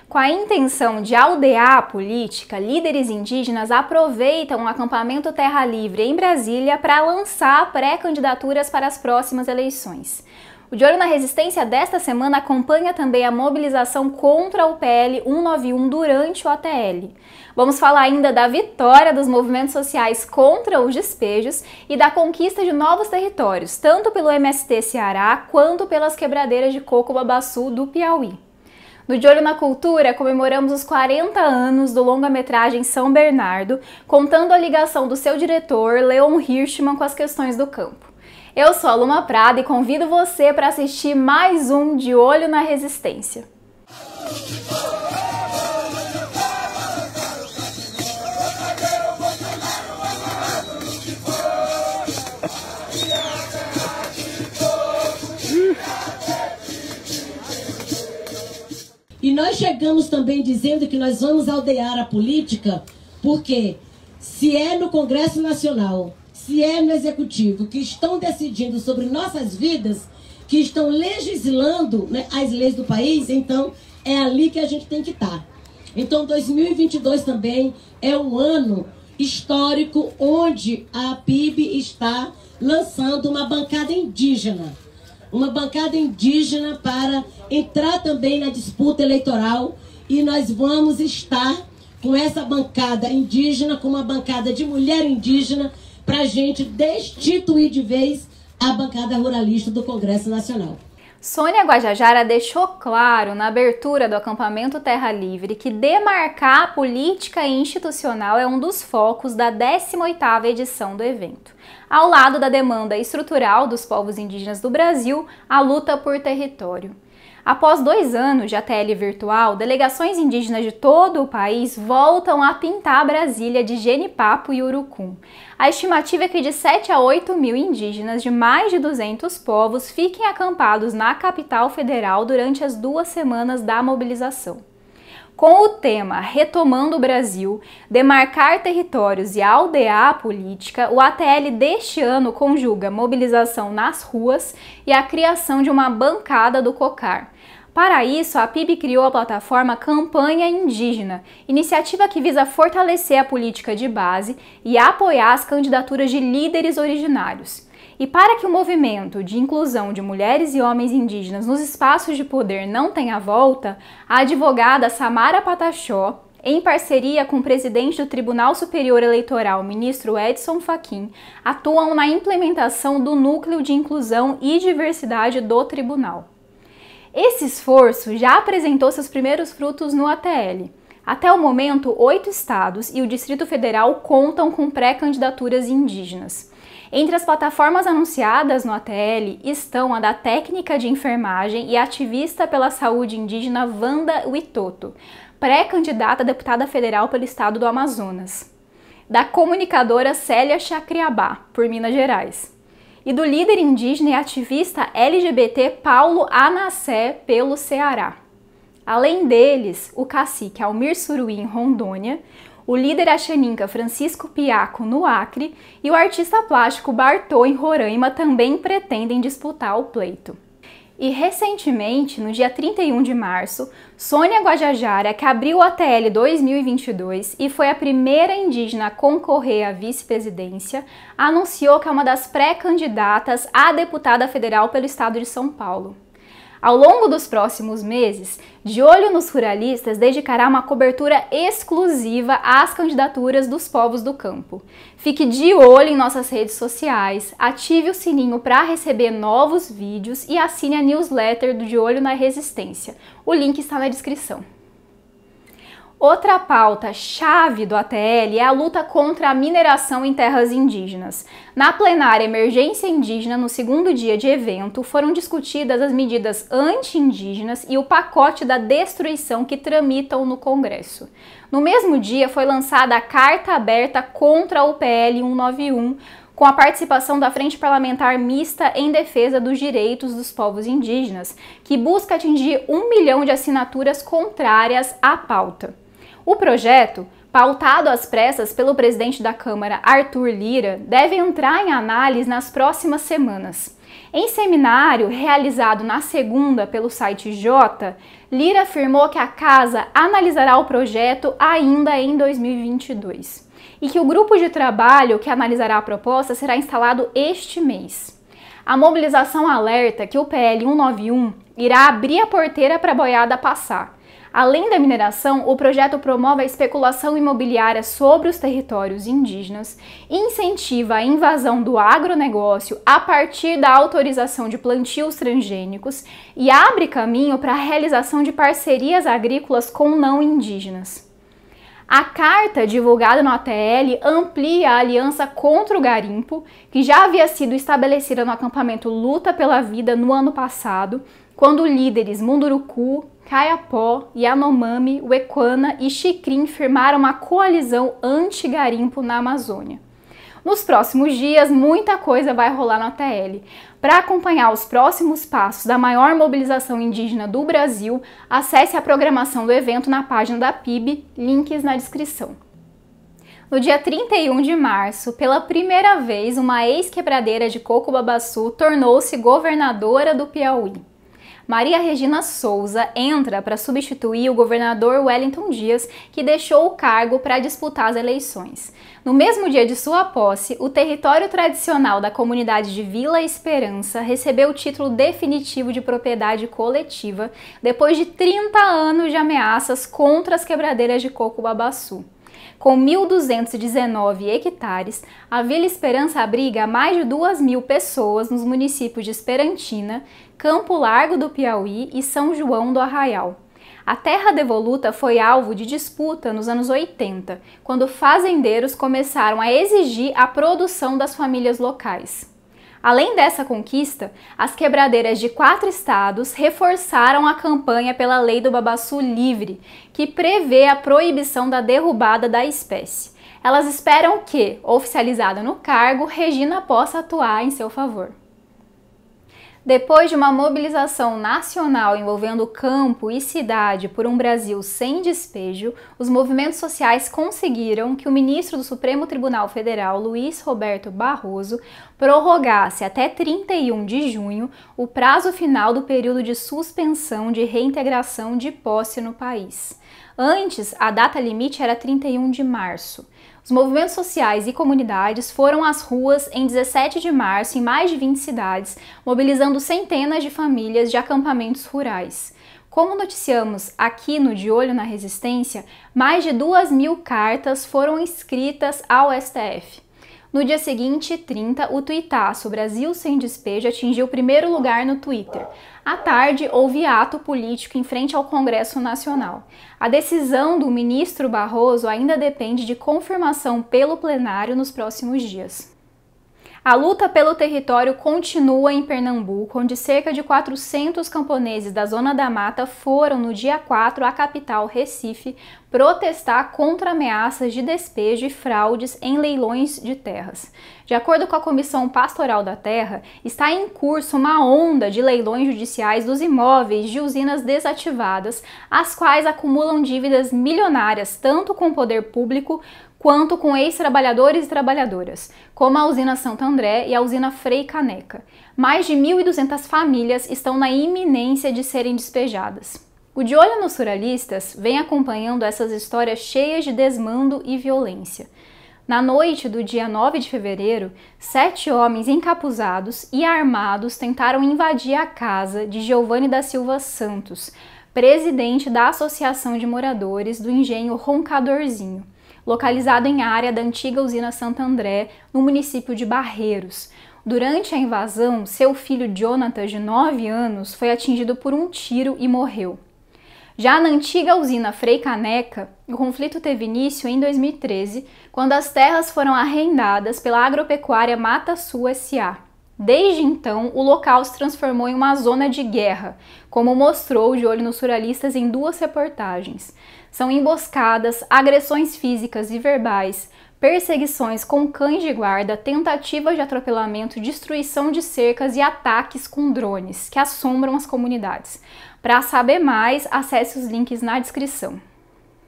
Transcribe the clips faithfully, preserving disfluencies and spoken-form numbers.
Com a intenção de aldear a política, líderes indígenas aproveitam o acampamento Terra Livre em Brasília para lançar pré-candidaturas para as próximas eleições. O De Olho na Resistência desta semana acompanha também a mobilização contra o P L cento e noventa e um durante o A T L. Vamos falar ainda da vitória dos movimentos sociais contra os despejos e da conquista de novos territórios, tanto pelo M S T Ceará quanto pelas quebradeiras de Coco-Babaçu do Piauí. No De Olho na Cultura, comemoramos os quarenta anos do longa-metragem São Bernardo, contando a ligação do seu diretor, Leon Hirschman, com as questões do campo. Eu sou a Luma Prada e convido você para assistir mais um De Olho na Resistência. E nós chegamos também dizendo que nós vamos aldear a política, porque se é no Congresso Nacional, se é no Executivo, que estão decidindo sobre nossas vidas, que estão legislando, né, as leis do país, então é ali que a gente tem que estar. Então dois mil e vinte e dois também é um ano histórico onde a P I B está lançando uma bancada indígena. Uma bancada indígena para entrar também na disputa eleitoral, e nós vamos estar com essa bancada indígena, com uma bancada de mulher indígena, para a gente destituir de vez a bancada ruralista do Congresso Nacional. Sônia Guajajara deixou claro na abertura do acampamento Terra Livre que demarcar a política institucional é um dos focos da décima oitava edição do evento. Ao lado da demanda estrutural dos povos indígenas do Brasil, a luta por território. Após dois anos de A T L virtual, delegações indígenas de todo o país voltam a pintar Brasília de Genipapo e Urucum. A estimativa é que de sete a oito mil indígenas de mais de duzentos povos fiquem acampados na capital federal durante as duas semanas da mobilização. Com o tema Retomando o Brasil, demarcar territórios e aldear a política, o A T L deste ano conjuga mobilização nas ruas e a criação de uma bancada do COCAR. Para isso, a P I B criou a plataforma Campanha Indígena, iniciativa que visa fortalecer a política de base e apoiar as candidaturas de líderes originários. E para que o movimento de inclusão de mulheres e homens indígenas nos espaços de poder não tenha volta, a advogada Samara Pataxó, em parceria com o presidente do Tribunal Superior Eleitoral, ministro Edson Fachin, atuam na implementação do Núcleo de Inclusão e Diversidade do Tribunal. Esse esforço já apresentou seus primeiros frutos no A T L. Até o momento, oito estados e o Distrito Federal contam com pré-candidaturas indígenas. Entre as plataformas anunciadas no A T L estão a da técnica de enfermagem e ativista pela saúde indígena Wanda Witoto, pré-candidata a deputada federal pelo estado do Amazonas, da comunicadora Célia Chacriabá, por Minas Gerais, e do líder indígena e ativista L G B T Paulo Anassé, pelo Ceará. Além deles, o cacique Almir Suruí, em Rondônia, o líder Axaninca Francisco Piaco, no Acre, e o artista plástico Bartô, em Roraima, também pretendem disputar o pleito. E recentemente, no dia trinta e um de março, Sônia Guajajara, que abriu o A T L dois mil e vinte e dois e foi a primeira indígena a concorrer à vice-presidência, anunciou que é uma das pré-candidatas a deputada federal pelo estado de São Paulo. Ao longo dos próximos meses, De Olho nos Ruralistas dedicará uma cobertura exclusiva às candidaturas dos povos do campo. Fique de olho em nossas redes sociais, ative o sininho para receber novos vídeos e assine a newsletter do De Olho na Resistência. O link está na descrição. Outra pauta chave do A T L é a luta contra a mineração em terras indígenas. Na plenária Emergência Indígena, no segundo dia de evento, foram discutidas as medidas anti-indígenas e o pacote da destruição que tramitam no Congresso. No mesmo dia, foi lançada a Carta Aberta contra o P L cento e noventa e um, com a participação da Frente Parlamentar Mista em Defesa dos Direitos dos Povos Indígenas, que busca atingir um milhão de assinaturas contrárias à pauta. O projeto, pautado às pressas pelo presidente da Câmara, Arthur Lira, deve entrar em análise nas próximas semanas. Em seminário realizado na segunda pelo site J, Lira afirmou que a casa analisará o projeto ainda em dois mil e vinte e dois e que o grupo de trabalho que analisará a proposta será instalado este mês. A mobilização alerta que o P L cento e noventa e um irá abrir a porteira para a boiada passar. Além da mineração, o projeto promove a especulação imobiliária sobre os territórios indígenas, incentiva a invasão do agronegócio a partir da autorização de plantios transgênicos e abre caminho para a realização de parcerias agrícolas com não indígenas. A carta divulgada no A T L amplia a aliança contra o garimpo, que já havia sido estabelecida no acampamento Luta pela Vida no ano passado, quando líderes Munduruku, Kayapó, Yanomami, Uequana e Xikrin firmaram uma coalizão anti-garimpo na Amazônia. Nos próximos dias, muita coisa vai rolar no A T L. Para acompanhar os próximos passos da maior mobilização indígena do Brasil, acesse a programação do evento na página da P I B, links na descrição. No dia trinta e um de março, pela primeira vez, uma ex-quebradeira de coco babaçu tornou-se governadora do Piauí. Maria Regina Souza entra para substituir o governador Wellington Dias, que deixou o cargo para disputar as eleições. No mesmo dia de sua posse, o território tradicional da comunidade de Vila Esperança recebeu o título definitivo de propriedade coletiva depois de trinta anos de ameaças contra as quebradeiras de coco babaçu. Com mil duzentos e dezenove hectares, a Vila Esperança abriga mais de duas mil pessoas nos municípios de Esperantina, Campo Largo do Piauí e São João do Arraial. A terra devoluta foi alvo de disputa nos anos oitenta, quando fazendeiros começaram a exigir a produção das famílias locais. Além dessa conquista, as quebradeiras de quatro estados reforçaram a campanha pela Lei do Babaçu Livre, que prevê a proibição da derrubada da espécie. Elas esperam que, oficializada no cargo, Regina possa atuar em seu favor. Depois de uma mobilização nacional envolvendo campo e cidade por um Brasil sem despejo, os movimentos sociais conseguiram que o ministro do Supremo Tribunal Federal, Luiz Roberto Barroso, prorrogasse até trinta e um de junho o prazo final do período de suspensão de reintegração de posse no país. Antes, a data limite era trinta e um de março. Os movimentos sociais e comunidades foram às ruas em dezessete de março em mais de vinte cidades, mobilizando centenas de famílias de acampamentos rurais. Como noticiamos aqui no De Olho na Resistência, mais de duas mil cartas foram escritas ao S T F. No dia seguinte, trinta, o tuitaço Brasil Sem Despejo atingiu o primeiro lugar no Twitter. À tarde, houve ato político em frente ao Congresso Nacional. A decisão do ministro Barroso ainda depende de confirmação pelo plenário nos próximos dias. A luta pelo território continua em Pernambuco, onde cerca de quatrocentos camponeses da Zona da Mata foram, no dia quatro, à capital, Recife, protestar contra ameaças de despejo e fraudes em leilões de terras. De acordo com a Comissão Pastoral da Terra, está em curso uma onda de leilões judiciais dos imóveis de usinas desativadas, as quais acumulam dívidas milionárias tanto com o poder público quanto com ex-trabalhadores e trabalhadoras, como a usina Santo André e a usina Frei Caneca. Mais de mil e duzentas famílias estão na iminência de serem despejadas. O De Olho nos Suralistas vem acompanhando essas histórias cheias de desmando e violência. Na noite do dia nove de fevereiro, sete homens encapuzados e armados tentaram invadir a casa de Giovanni da Silva Santos, presidente da Associação de Moradores do Engenho Roncadorzinho, localizado em área da antiga usina Santo André, no município de Barreiros. Durante a invasão, seu filho Jonathan, de nove anos, foi atingido por um tiro e morreu. Já na antiga usina Frei Caneca, o conflito teve início em dois mil e treze, quando as terras foram arrendadas pela agropecuária Mata Sul S A Desde então, o local se transformou em uma zona de guerra, como mostrou o De Olho nos Suralistas em duas reportagens. São emboscadas, agressões físicas e verbais, perseguições com cães de guarda, tentativas de atropelamento, destruição de cercas e ataques com drones, que assombram as comunidades. Para saber mais, acesse os links na descrição.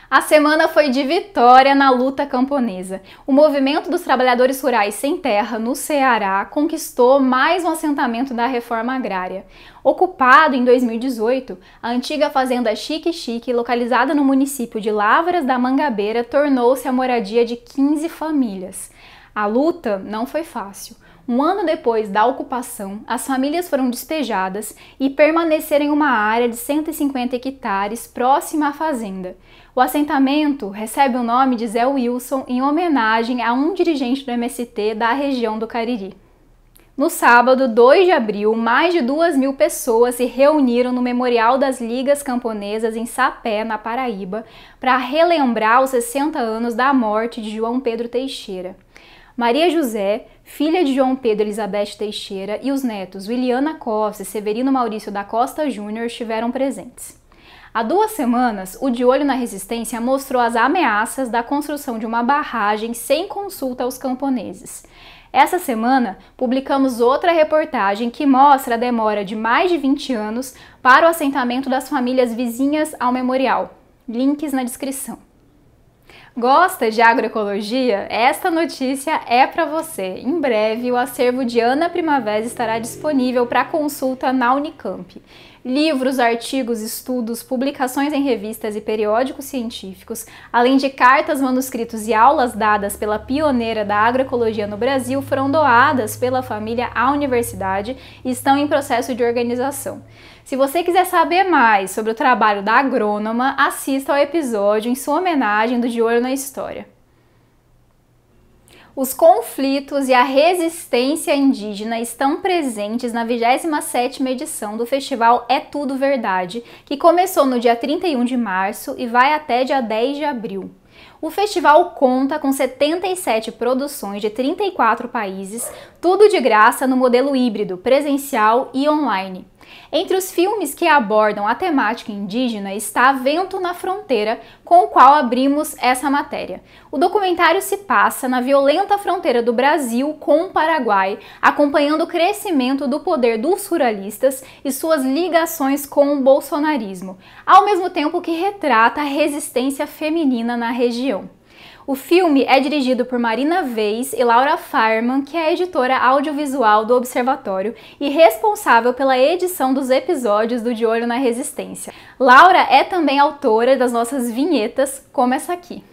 A semana foi de vitória na luta camponesa. O movimento dos trabalhadores rurais sem terra no Ceará conquistou mais um assentamento da reforma agrária. Ocupado em dois mil e dezoito, a antiga fazenda Chique Chique, localizada no município de Lavras da Mangabeira, tornou-se a moradia de quinze famílias. A luta não foi fácil. Um ano depois da ocupação, as famílias foram despejadas e permaneceram em uma área de cento e cinquenta hectares próxima à fazenda. O assentamento recebe o nome de Zé Wilson em homenagem a um dirigente do M S T da região do Cariri. No sábado, dois de abril, mais de duas mil pessoas se reuniram no Memorial das Ligas Camponesas em Sapé, na Paraíba, para relembrar os sessenta anos da morte de João Pedro Teixeira. Maria José, filha de João Pedro Elizabeth Teixeira, e os netos Williana Costa e Severino Maurício da Costa Júnior estiveram presentes. Há duas semanas, o De Olho na Resistência mostrou as ameaças da construção de uma barragem sem consulta aos camponeses. Essa semana, publicamos outra reportagem que mostra a demora de mais de vinte anos para o assentamento das famílias vizinhas ao memorial. Links na descrição. Gosta de agroecologia? Esta notícia é para você. Em breve, o acervo de Ana Primavera estará disponível para consulta na Unicamp. Livros, artigos, estudos, publicações em revistas e periódicos científicos, além de cartas, manuscritos e aulas dadas pela pioneira da agroecologia no Brasil, foram doadas pela família à universidade e estão em processo de organização. Se você quiser saber mais sobre o trabalho da agrônoma, assista ao episódio em sua homenagem do De Olho na História. Os conflitos e a resistência indígena estão presentes na vigésima sétima edição do Festival É Tudo Verdade, que começou no dia trinta e um de março e vai até dia dez de abril. O festival conta com setenta e sete produções de trinta e quatro países, tudo de graça no modelo híbrido, presencial e online. Entre os filmes que abordam a temática indígena está Vento na Fronteira, com o qual abrimos essa matéria. O documentário se passa na violenta fronteira do Brasil com o Paraguai, acompanhando o crescimento do poder dos ruralistas e suas ligações com o bolsonarismo, ao mesmo tempo que retrata a resistência feminina na região. O filme é dirigido por Marina Veis e Laura Fireman, que é a editora audiovisual do Observatório e responsável pela edição dos episódios do De Olho na Resistência. Laura é também autora das nossas vinhetas, como essa aqui.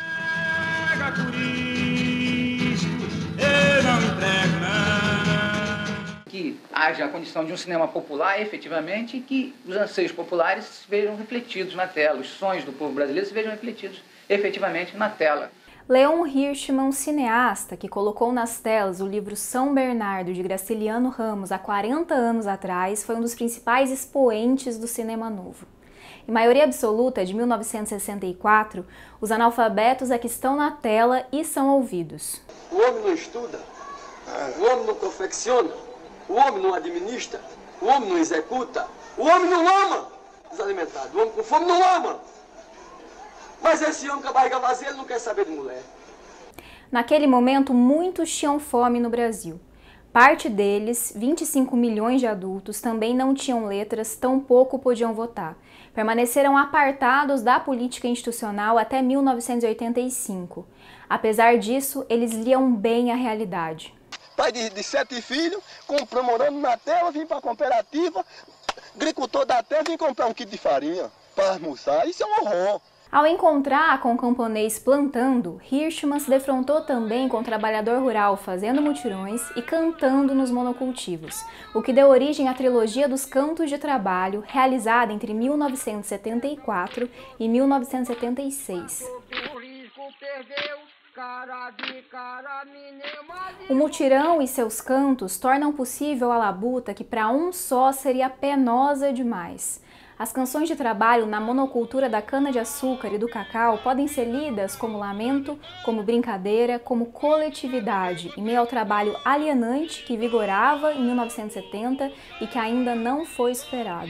Que haja a condição de um cinema popular, efetivamente, e que os anseios populares se vejam refletidos na tela, os sonhos do povo brasileiro se vejam refletidos efetivamente na tela. Leon Hirschman, cineasta que colocou nas telas o livro São Bernardo de Graciliano Ramos há quarenta anos atrás, foi um dos principais expoentes do cinema novo. Em maioria absoluta, de mil novecentos e sessenta e quatro, os analfabetos é que estão na tela e são ouvidos. O homem não estuda, o homem não confecciona, o homem não administra, o homem não executa, o homem não ama desalimentado, o homem com fome não ama. Mas esse homem com a barriga vazia, ele não quer saber de mulher. Naquele momento, muitos tinham fome no Brasil. Parte deles, vinte e cinco milhões de adultos, também não tinham letras, tampouco podiam votar. Permaneceram apartados da política institucional até mil novecentos e oitenta e cinco. Apesar disso, eles liam bem a realidade. Pai de, de sete filhos, comprou morando na terra, vim para a cooperativa, agricultor da terra, vim comprar um quilo de farinha para almoçar. Isso é um horror. Ao encontrar com o camponês plantando, Hirschman se defrontou também com o trabalhador rural fazendo mutirões e cantando nos monocultivos, o que deu origem à trilogia dos Cantos de Trabalho, realizada entre mil novecentos e setenta e quatro e mil novecentos e setenta e seis. O mutirão e seus cantos tornam possível a labuta que para um só seria penosa demais. As canções de trabalho na monocultura da cana-de-açúcar e do cacau podem ser lidas como lamento, como brincadeira, como coletividade, em meio ao trabalho alienante que vigorava em mil novecentos e setenta e que ainda não foi superado.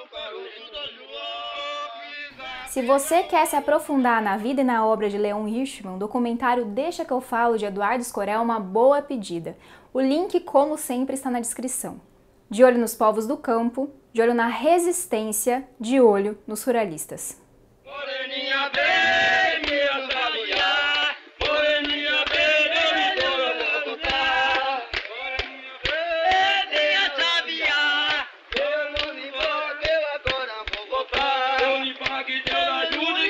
Se você quer se aprofundar na vida e na obra de Leon Hirschman, o documentário Deixa que eu falo, de Eduardo Escorel, é uma boa pedida. O link, como sempre, está na descrição. De olho nos povos do campo, de olho na resistência, de olho nos ruralistas. Moreninha ajuda